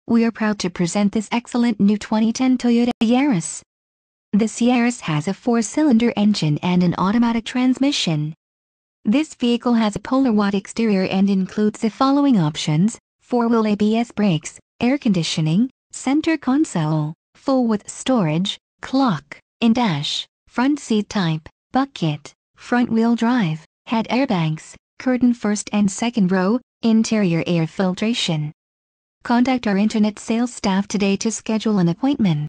We are proud to present this excellent new 2010 Toyota Yaris. This Yaris has a 4-cylinder engine and an automatic transmission. This vehicle has a polar white exterior and includes the following options: 4-wheel ABS brakes, air conditioning, center console, full-width storage, clock, in-dash, front seat type, bucket, front-wheel drive, head airbags, curtain first and second row, interior air filtration. Contact our internet sales staff today to schedule an appointment.